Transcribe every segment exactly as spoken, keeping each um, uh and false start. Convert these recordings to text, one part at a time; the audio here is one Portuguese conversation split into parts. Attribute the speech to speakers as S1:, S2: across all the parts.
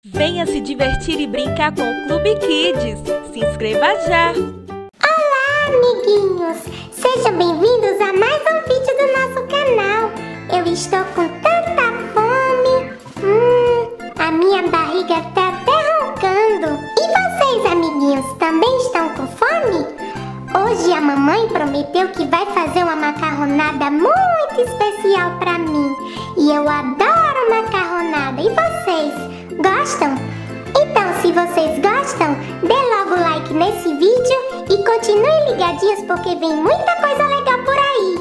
S1: Venha se divertir e brincar com o Clube Kids. Se inscreva já!
S2: Olá, amiguinhos! Sejam bem-vindos a mais um vídeo do nosso canal. Eu estou com tanta fome. Hum, a minha barriga tá até roncando. E vocês, amiguinhos, também estão com fome? Hoje a mamãe prometeu que vai fazer uma macarronada muito especial para mim. E eu adoro macarronada. E vocês? Gostam? Então, se vocês gostam, dê logo like nesse vídeo e continuem ligadinhos porque vem muita coisa legal por aí.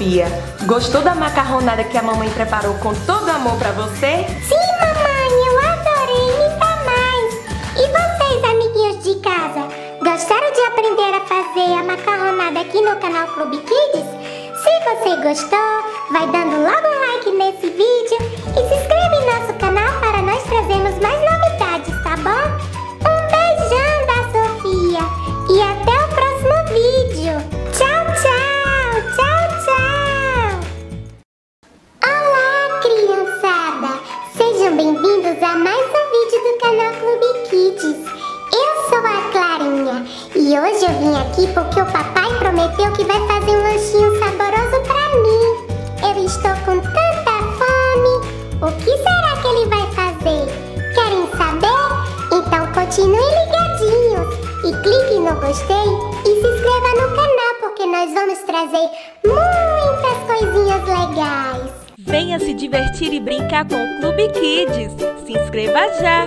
S1: Sofia? Gostou da macarronada que a mamãe preparou com todo amor pra você?
S2: Sim, mamãe, eu adorei, me dá mais. E vocês, amiguinhos de casa, gostaram de aprender a fazer a macarronada aqui no canal Clube Kids? Se você gostou, vai dando logo um like nesse vídeo e se inscreve em nosso canal para nós trazermos mais novidades, tá bom? Um beijão da Sofia e até o próximo vídeo. Tchau, tchau, tchau, tchau. Olá, criançada. Sejam bem-vindos a mais um vídeo do canal Clube Kids. Eu sou a Clarinha e hoje eu vim aqui porque o papai prometeu que vai fazer um lanchinho saboroso pra mim. Eu estou com tanta fome. O que será que ele vai fazer? Querem saber? Então continuem ligadinhos e clique no gostei e se inscreva no canal porque nós vamos trazer muitas coisinhas legais.
S1: Venha se divertir e brincar com o Clube Kids. Se inscreva já!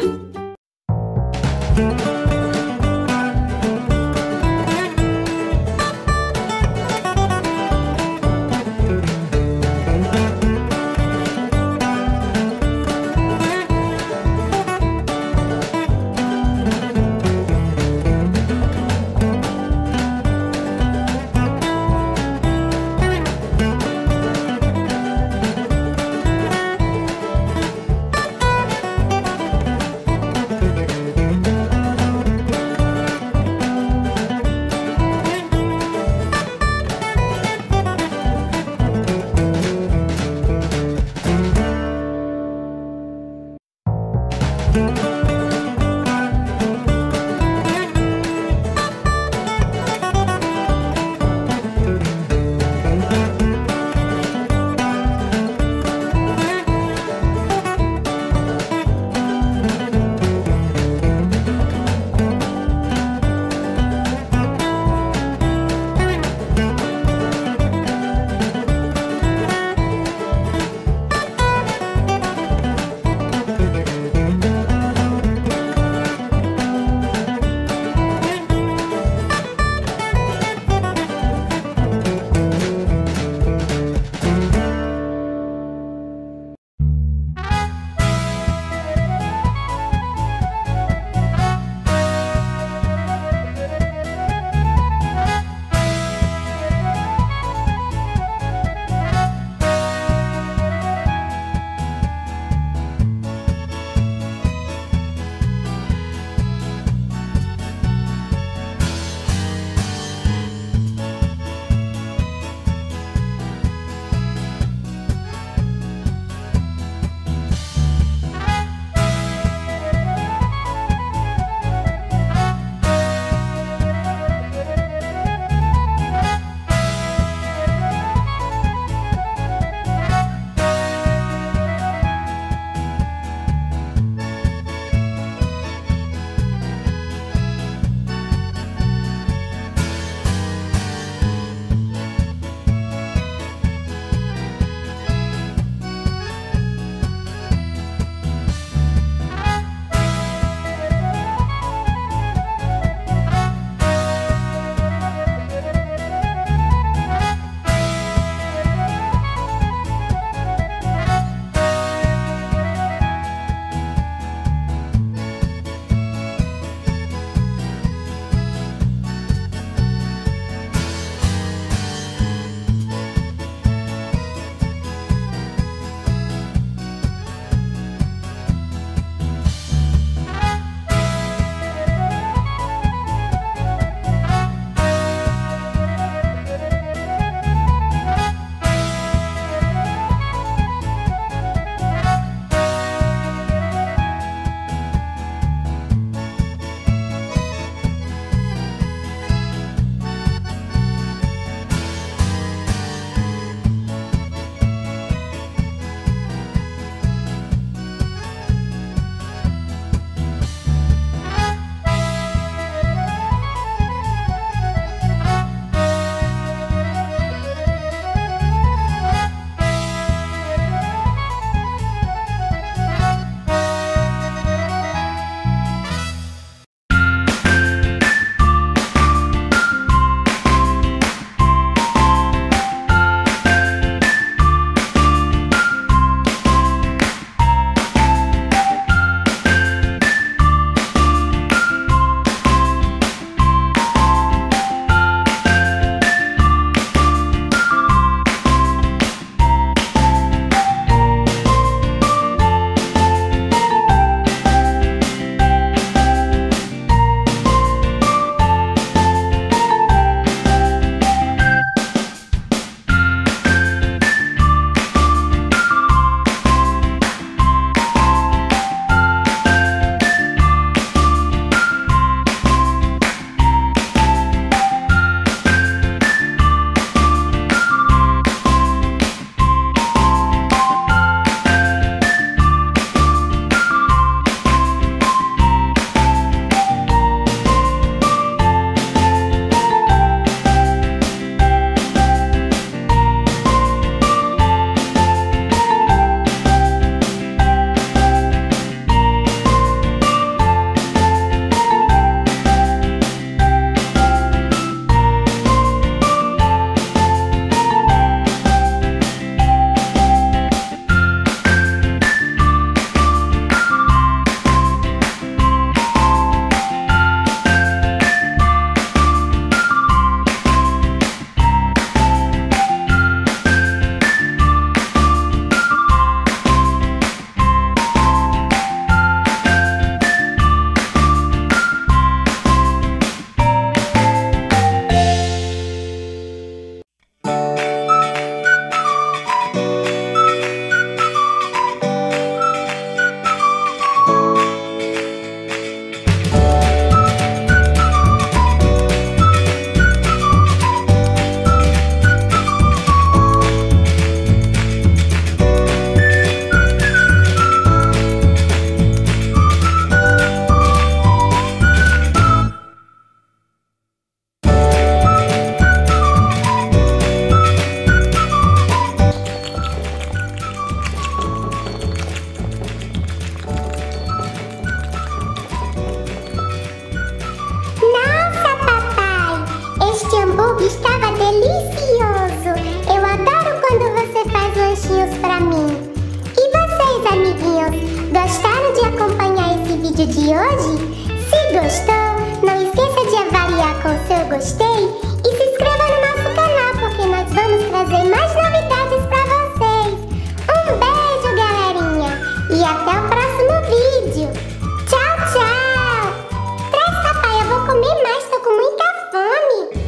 S2: de hoje? Se gostou, não esqueça de avaliar com seu gostei e se inscreva no nosso canal, porque nós vamos trazer mais novidades para vocês. Um beijo, galerinha, e até o próximo vídeo. Tchau, tchau! Traz, papai, eu vou comer mais, tô com muita fome.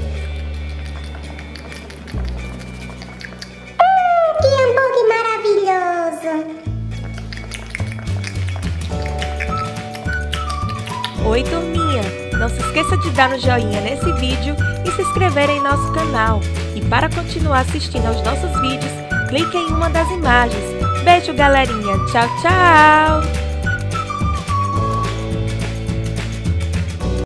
S2: Hum, que hambúrguer maravilhoso!
S1: Oi, turminha! Não se esqueça de dar um joinha nesse vídeo e se inscrever em nosso canal. E para continuar assistindo aos nossos vídeos, clique em uma das imagens. Beijo, galerinha! Tchau, tchau!